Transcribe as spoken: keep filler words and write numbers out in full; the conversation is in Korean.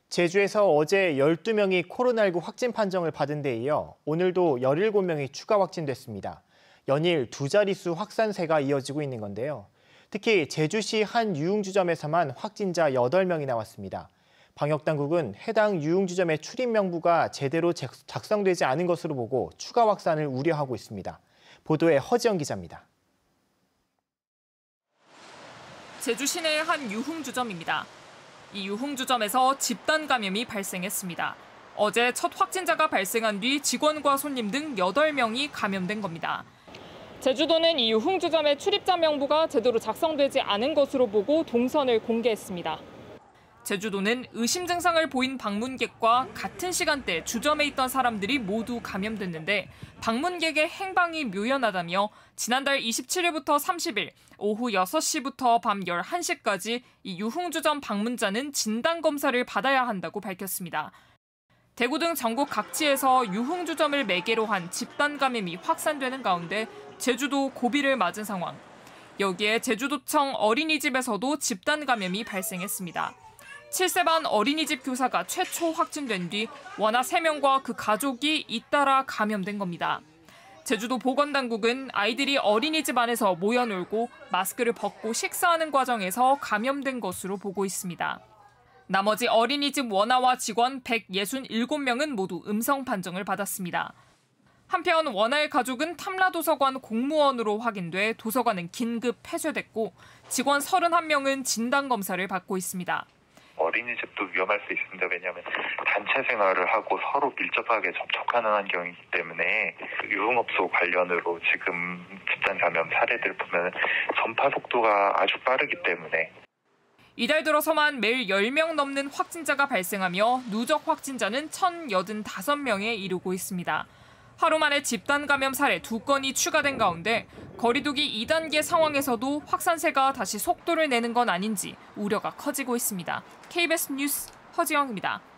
제주에서 어제 열두 명이 코로나십구 확진 판정을 받은 데 이어 오늘도 열일곱 명이 추가 확진됐습니다. 연일 두 자릿수 확산세가 이어지고 있는 건데요. 특히 제주시 한 유흥주점에서만 확진자 여덟 명이 나왔습니다. 방역당국은 해당 유흥주점의 출입 명부가 제대로 작성되지 않은 것으로 보고 추가 확산을 우려하고 있습니다. 보도에 허지영 기자입니다. 제주 시내의 한 유흥주점입니다. 이 유흥주점에서 집단 감염이 발생했습니다. 어제 첫 확진자가 발생한 뒤 직원과 손님 등 여덟 명이 감염된 겁니다. 제주도는 이 유흥주점의 출입자 명부가 제대로 작성되지 않은 것으로 보고 동선을 공개했습니다. 제주도는 의심 증상을 보인 방문객과 같은 시간대 주점에 있던 사람들이 모두 감염됐는데 방문객의 행방이 묘연하다며 지난달 이십칠일부터 삼십일 오후 여섯 시부터 밤 열한 시까지 이 유흥주점 방문자는 진단검사를 받아야 한다고 밝혔습니다. 대구 등 전국 각지에서 유흥주점을 매개로 한 집단 감염이 확산되는 가운데 제주도 고비를 맞은 상황. 여기에 제주도청 어린이집에서도 집단 감염이 발생했습니다. 칠 세 반 어린이집 교사가 최초 확진된 뒤 원아 세 명과 그 가족이 잇따라 감염된 겁니다. 제주도 보건당국은 아이들이 어린이집 안에서 모여 놀고 마스크를 벗고 식사하는 과정에서 감염된 것으로 보고 있습니다. 나머지 어린이집 원아와 직원 백육십칠 명은 모두 음성 판정을 받았습니다. 한편 원아의 가족은 탐라도서관 공무원으로 확인돼 도서관은 긴급 폐쇄됐고 직원 서른한 명은 진단검사를 받고 있습니다. 어린이집도 위험할 수 있습니다. 왜냐하면 단체 생활을 하고 서로 밀접하게 접촉하는 환경이기 때문에 유흥업소 관련으로 지금 집단 감염 사례들 보면 전파 속도가 아주 빠르기 때문에 이달 들어서만 매일 열 명 넘는 확진자가 발생하며 누적 확진자는 천팔십오 명에 이르고 있습니다. 하루 만에 집단 감염 사례 두 건이 추가된 가운데 거리두기 이 단계 상황에서도 확산세가 다시 속도를 내는 건 아닌지 우려가 커지고 있습니다. 케이비에스 뉴스 허지영입니다.